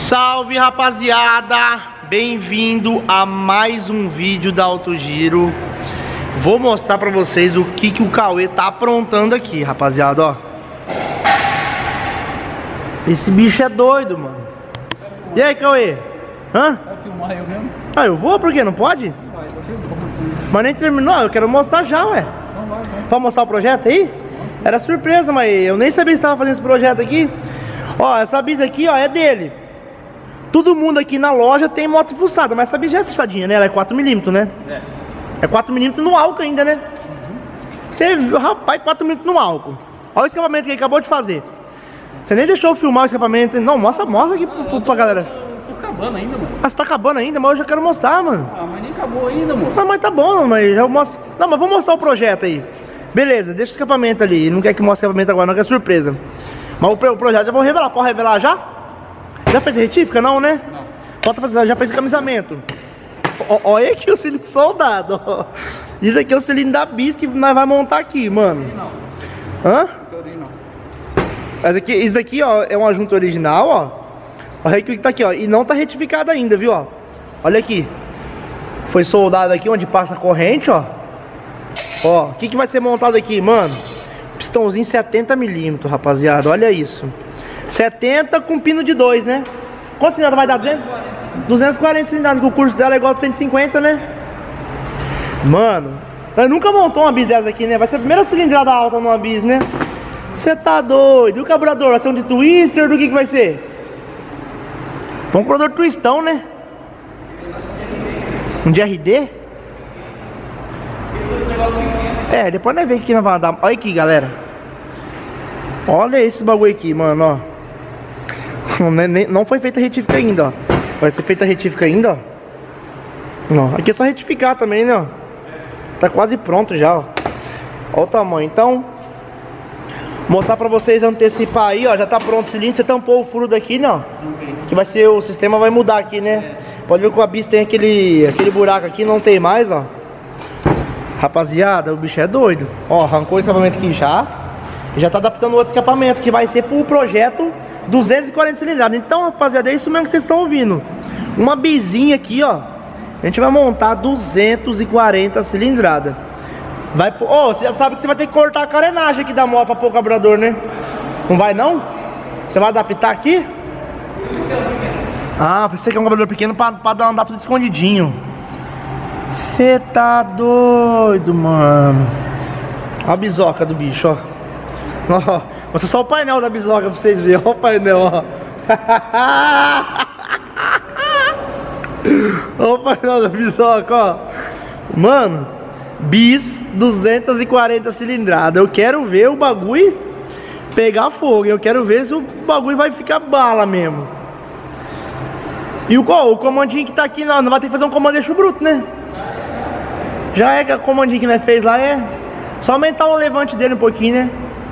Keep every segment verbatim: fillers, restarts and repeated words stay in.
Salve, rapaziada, bem-vindo a mais um vídeo da Autogiro. Vou mostrar pra vocês o que, que o Cauê tá aprontando aqui, rapaziada, ó. Esse bicho é doido, mano. E aí, Cauê? Hã? Vai filmar eu mesmo? Ah, eu vou? Por quê? Não pode? Vai, eu filmo. Mas nem terminou, eu quero mostrar já, ué. Não vai, vai. Pra mostrar o projeto aí? Era surpresa, mas eu nem sabia que você tava fazendo esse projeto aqui. Ó, essa bisa aqui, ó, é dele. Todo mundo aqui na loja tem moto fuçada, mas essa bisa já é fuçadinha, né? Ela é quatro milímetros, né? É. É quatro milímetros no álcool ainda, né? Você viu, rapaz, quatro milímetros no álcool. Olha o escapamento que ele acabou de fazer. Você nem deixou eu filmar o escapamento. Não, mostra, mostra aqui pro, pro, pra galera. Eu tô acabando ainda, mano. Ah, você tá acabando ainda, mas eu já quero mostrar, mano. Ah, mas nem acabou ainda, moço. Ah, mas tá bom, mas já mostro. Não, mas vamos mostrar o projeto aí. Beleza, deixa o escapamento ali. Ele não quer que mostre o escapamento agora, não, que é surpresa. Mas o, o projeto já vou revelar. Pode revelar já? Já fez a retífica? Não, né? Não. Falta fazer, já fez o camisamento. Ó, olha aqui o cilindro soldado, ó. Isso aqui é o cilindro da bis que nós vamos montar aqui, mano. Não. Hã? Não tem não. Essa aqui, isso aqui, ó, é uma junta original, ó. Olha aqui o que tá aqui, ó. E não tá retificado ainda, viu, ó. Olha aqui. Foi soldado aqui onde passa a corrente, ó. Ó, o que que vai ser montado aqui, mano? Pistãozinho setenta milímetros, rapaziada. Olha isso. setenta com pino de dois, né? Quanto cilindrada vai dar? duzentos e quarenta cilindradas, que o curso dela é igual a cento e cinquenta, né? Mano, eu nunca montou uma bis dessa aqui, né? Vai ser a primeira cilindrada alta numa bis, né? Você tá doido? E o carburador? Vai ser um de twister? Do que que vai ser? Um carburador twistão, né? Um de R D? É, depois nós vemos o que nós vamos dar. Olha aqui, galera. Olha esse bagulho aqui, mano, ó. Não foi feita a retífica ainda, ó. Vai ser feita a retífica ainda, ó. Não, aqui é só retificar também, né, ó. Tá quase pronto já, ó. Olha o tamanho, então. Mostrar pra vocês, antecipar aí, ó. Já tá pronto o cilindro, você tampou o furo daqui, né, ó. Que vai ser, o sistema vai mudar aqui, né. Pode ver que o bis tem aquele, aquele buraco aqui, não tem mais, ó. Rapaziada, o bicho é doido. Ó, arrancou o escapamento aqui já. Já tá adaptando outro escapamento, que vai ser pro projeto duzentos e quarenta cilindradas. Então, rapaziada, é isso mesmo que vocês estão ouvindo. Uma bizinha aqui, ó. A gente vai montar duzentos e quarenta cilindradas. Vai, ó, oh, você já sabe que você vai ter que cortar a carenagem aqui da moto pra pôr o carburador, né? Não vai não? Você vai adaptar aqui? Ah, você quer um carburador pequeno pra, pra andar tudo escondidinho. Você tá doido, mano. Olha a bisoca do bicho, ó. Ó, mostra só o painel da bisoca pra vocês verem. Olha o painel, ó. Olha o painel da bisoca, ó. Mano, bis duzentos e quarenta cilindradas. Eu quero ver o bagulho pegar fogo. Eu quero ver se o bagulho vai ficar bala mesmo. E o, o comandinho que tá aqui, não, não vai ter que fazer um comando eixo bruto, né? Já é que o comandinho que nós fez lá é só aumentar o levante dele um pouquinho, né?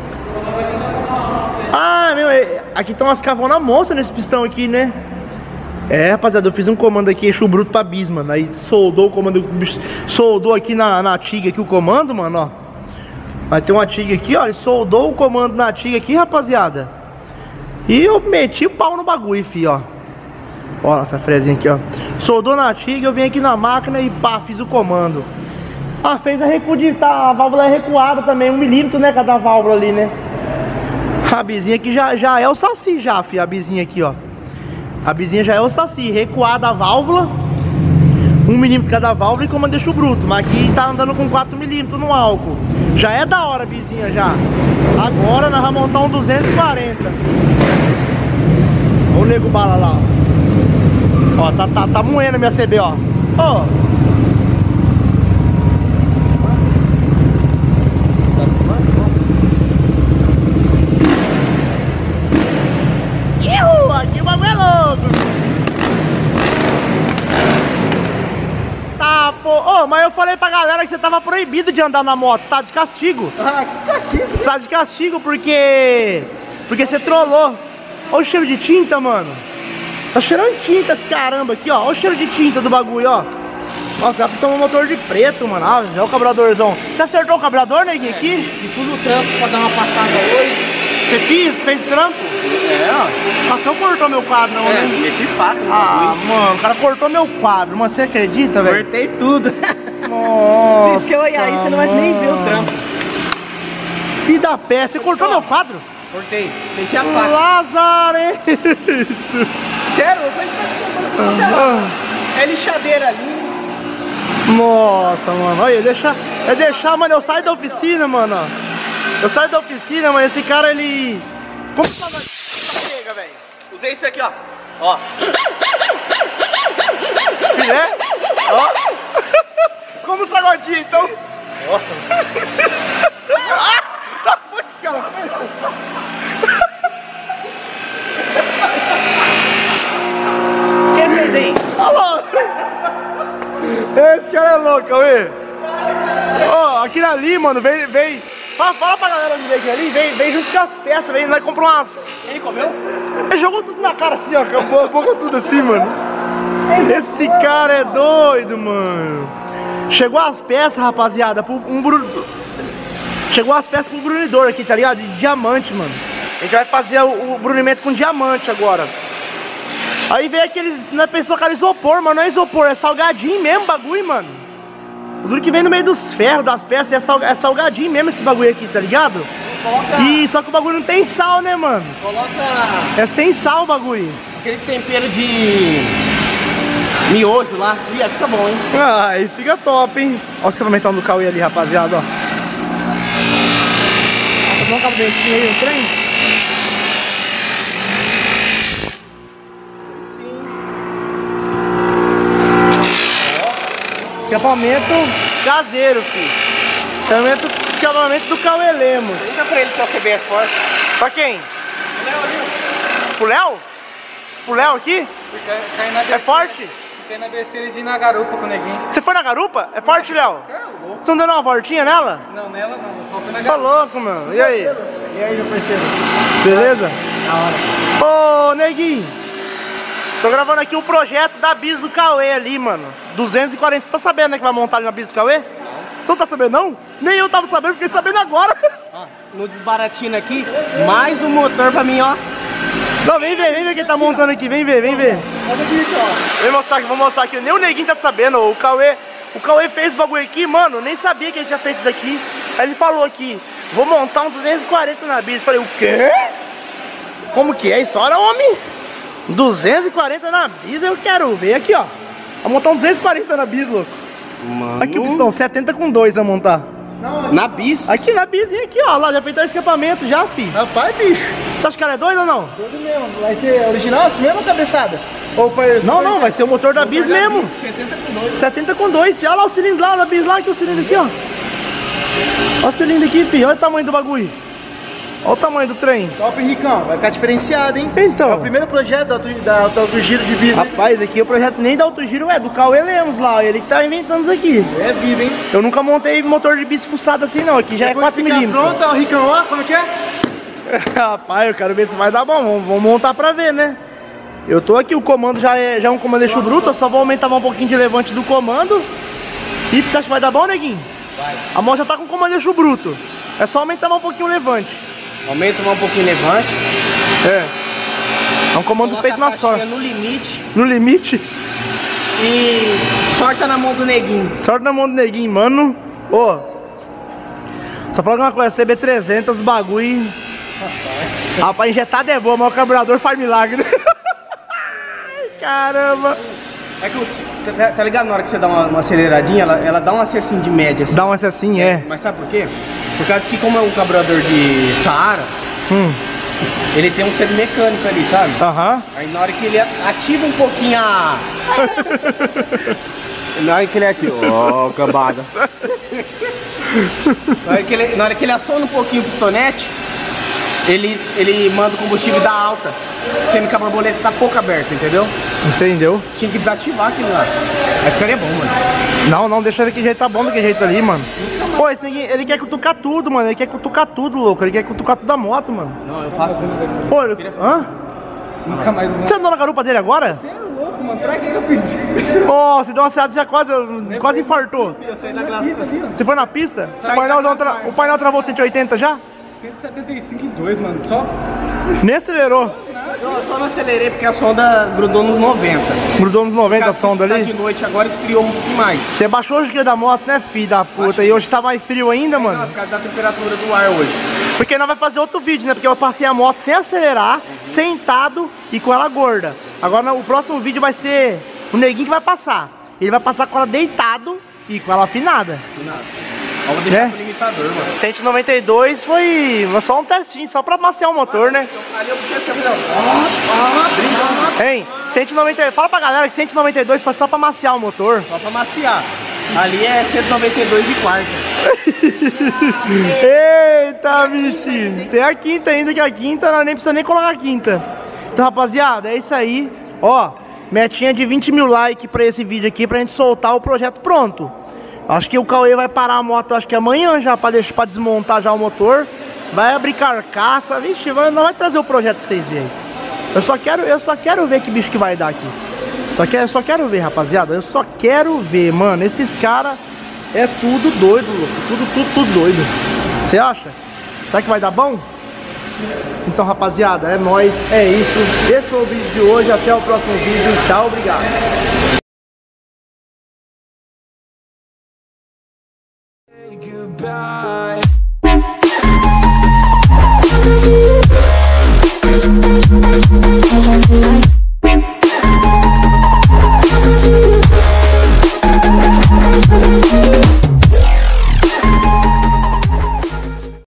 Ah, meu, aqui tem umas cavonas monstras nesse pistão aqui, né? É, rapaziada, eu fiz um comando aqui, eixo bruto pra bis, mano. Aí soldou o comando, soldou aqui na, na Tiga aqui o comando, mano, ó. Aí tem uma Tiga aqui, ó, ele soldou o comando na Tiga aqui, rapaziada. E eu meti o pau no bagulho, fi, ó. Ó, essa frezinha aqui, ó. Soldou na Tiga, eu vim aqui na máquina e pá, fiz o comando. Ah, fez a recuo, tá, a válvula é recuada também, um milímetro, né, cada válvula ali, né? A bizinha aqui já, já é o saci já, fi, a bizinha aqui, ó. A bizinha já é o saci, recuada a válvula, um milímetro cada válvula e comando eixo bruto. Mas aqui tá andando com quatro milímetros no álcool. Já é da hora a bizinha já. Agora nós vamos montar um duzentos e quarenta. Olha o nego bala lá, ó. Ó, tá, tá, tá moendo a minha C B, ó. Ó. Aqui o bagulho é louco. Tá, pô. Ô, oh, mas eu falei pra galera que você tava proibido de andar na moto. Você tá de castigo. Ah, que castigo. Você tá de castigo porque... Porque você trollou. Olha o cheiro de tinta, mano. Tá cheirando tinta esse caramba aqui, ó. Olha o cheiro de tinta do bagulho, ó. Nossa, já tem um motor de preto, mano. Ah, é o carburadorão. Você acertou o carburador, neguinho, aqui? E tudo no trampo pra dar uma passada hoje. Você fez? Fez trampo? É, ó. Nossa, não cortou meu quadro, não, É, né? meti faca no Ah, bagulho. mano, o cara cortou meu quadro, mas você acredita, velho? Cortei tudo. Nossa. Se você olhar aí, você não vai nem ver o trampo. Filho da pé, você cortou meu quadro? Cortei. Meti a faca. Lazarento. Sério, eu falei, é lixadeira ali. Nossa, mano, olha, deixa, é deixar, mano, eu saio da oficina, mano, ó. Eu saio da oficina, mano, esse cara, ele... Como que tá pega, velho? Usei isso aqui, ó. Ó. Filé? Ó. Como sagodinho, então? Nossa. Ah! Tá fundo, cara. Quem fez aí? Alô? Esse cara é louco, Cauê. Ó, oh, aquele ali, mano, vem, vem. Fala, fala pra galera onde vem aquele ali, vem, vem junto com as peças, vem, nós comprou umas. Ele comeu? Ele jogou tudo na cara assim, ó, acabou a boca tudo assim, mano. Esse cara é doido, mano. Chegou as peças, rapaziada, pro um bru... Chegou as peças pro brunidor aqui, tá ligado? De diamante, mano. A gente vai fazer o, o brunimento com diamante agora. Aí veio aqueles, na pessoa, cara, isopor, mano, não é isopor, é salgadinho mesmo bagulho, mano. O duro que vem no meio dos ferros, das peças, é, sal, é salgadinho mesmo esse bagulho aqui, tá ligado? Coloca... E só que o bagulho não tem sal, né, mano? Coloca... É sem sal o bagulho. Aqueles temperos de... miojo lá. Ih, fica bom, hein? Ai, fica top, hein? Olha o experimentão do Cauê ali, rapaziada, ó. Nossa, dá um cabo dentinho aí no trem? Escapamento caseiro, filho. Escapamento, escapamento do Cauê Lemos. Pergunta pra ele se é o C B S forte. Pra quem? O Léo ali. Pro Léo? Pro Léo aqui? Cai na É forte? Fiquei na besteira de ir na garupa com o neguinho. Você foi na garupa? É forte, Léo? Você é louco? Você não deu uma voltinha nela? Não, nela não. Só fui na Tá garupa. louco, mano. E aí? E aí, meu parceiro? Beleza? Da hora. Ô, neguinho. Tô gravando aqui o projeto da bis do Cauê ali, mano. duzentos e quarenta. Você tá sabendo, né, que vai montar ali na bis do Cauê? Não. Você não tá sabendo, não? Nem eu tava sabendo, fiquei sabendo agora. Ó, no desbaratino aqui, mais um motor pra mim, ó. Não, vem ver, vem ver quem tá montando aqui. Vem ver, vem ver. Olha aqui, ó. Vem mostrar aqui, vou mostrar aqui. Nem o neguinho tá sabendo. O Cauê, o Cauê fez o bagulho aqui, mano. Nem sabia que ele tinha feito isso aqui. Aí ele falou aqui, vou montar um duzentos e quarenta na bis. Falei, o quê? Como que é a história, homem? duzentos e quarenta na bis, eu quero ver aqui, ó. Vou montar um duzentos e quarenta na bis, louco. Mano. Aqui, opção, setenta com dois a montar. Na bis? Aqui na bisinha, aqui, ó. Lá, já fez o escapamento já, fi. Rapaz, bicho. Você acha que ela é doida ou não? Tudo mesmo. Vai ser original assim mesmo, cabeçada? Ou foi... Não, não, vai ser o motor da bis mesmo. setenta com dois. setenta com dois, fi. Olha lá o cilindro lá, da bis lá, aqui o cilindro aqui, ó. Olha o cilindro aqui, fi. Olha o tamanho do bagulho. Olha o tamanho do trem. Top, Ricão. Vai ficar diferenciado, hein? Então. É o primeiro projeto da, da, da Auto Giro de bis. Rapaz, aqui o projeto nem da Auto Giro, é do Cauê Lemos lá. Ele que tá inventando isso aqui. É vivo, hein? Eu nunca montei motor de bis fuçado assim, não. Aqui já Depois é quatro que ficar milímetros. pronto, ó, Ricão, ó, como é que é? Rapaz, eu quero ver se vai dar bom. Vamos, vamos montar pra ver, né? Eu tô aqui, o comando já é, já é um comando eixo bruto. Eu só vou aumentar um pouquinho de levante do comando. E você acha que vai dar bom, neguinho? Vai. A moto já tá com comando eixo bruto. É só aumentar um pouquinho o levante. Aumenta um pouquinho levante. É. É um comando Coloca feito a na sorte. caixinha no limite. No limite. E sorta na mão do neguinho. Sorte na mão do neguinho, mano. Ô. Só falar uma coisa, C B trezentos, bagulho. Rapaz, injetado é bom, mas o carburador faz milagre. Caramba. É que, o- tá, tá ligado? Na hora que você dá uma, uma aceleradinha, ela, ela dá um assim de média. Assim. Dá uma assim, é. Mas sabe por quê? Por causa que como é um carburador de Saara, Hum. ele tem um centro mecânico ali, sabe? Aham. Aí na hora que ele ativa um pouquinho a... na hora que ele aqui, ó, cambada. Na hora que ele, na hora que ele aciona um pouquinho o pistonete, ele, ele manda o combustível dar alta. Sendo que a borboleta tá pouco aberta, entendeu? Entendeu? Tinha que desativar aquilo lá. Aí ficaria bom, mano. Não, não, deixa daquele jeito, tá bom daquele jeito ali, mano. Pô, esse neguinho, ele quer cutucar tudo, mano. Ele quer cutucar tudo, louco. Ele quer cutucar tudo da moto, mano. Não, eu faço. Pô, ele... Hã? Nunca mais vou. Você andou na garupa dele agora? Você é louco, mano. Pra que eu fiz isso? Ó, você deu uma acelerada, já quase, quase infartou. Eu saí da pista assim, ó. Você foi na pista? O Sai painel, da já tra... casa, o painel travou cento e oitenta já? cento e setenta e cinco e dois, mano. Só... Nem acelerou. Eu só não acelerei porque a sonda grudou nos noventa. Grudou nos noventa a sonda Tá ali? de noite agora esfriou um pouquinho mais. Você baixou o giro da moto, né, filho da puta? E hoje tá mais frio ainda, mano? Não, por causa da temperatura do ar hoje. Porque nós vai fazer outro vídeo, né? Porque eu passei a moto sem acelerar, sentado e com ela gorda. Agora o próximo vídeo vai ser o neguinho que vai passar. Ele vai passar com ela deitado e com ela afinada. Nada. Eu vou deixar É? pro limitador, mano. cento e noventa e dois foi só um testinho, só pra maciar o motor, né? Ali eu podia ser melhor. Ah, ah, Hein? cento e noventa e dois, fala pra galera que cento e noventa e dois foi só pra maciar o motor. só pra maciar. Ali é cento e noventa e dois de quarta. Eita, bichinho. Tem a quinta ainda, que a quinta nós nem precisa nem colocar a quinta. Então, rapaziada, é isso aí. Ó, metinha de vinte mil likes pra esse vídeo aqui, pra gente soltar o projeto pronto. Acho que o Cauê vai parar a moto, acho que amanhã já, pra, deixar, pra desmontar já o motor. Vai abrir carcaça, vixe, vai, não vai trazer o projeto pra vocês verem. Eu só quero, eu só quero ver que bicho que vai dar aqui. Só que, eu só quero ver, rapaziada, eu só quero ver, mano. Esses caras é tudo doido, louco. Tudo, tudo, tudo doido. Você acha? Será que vai dar bom? Então, rapaziada, é nóis, é isso. Esse foi o vídeo de hoje, até o próximo vídeo. Tchau, obrigado. Goodbye.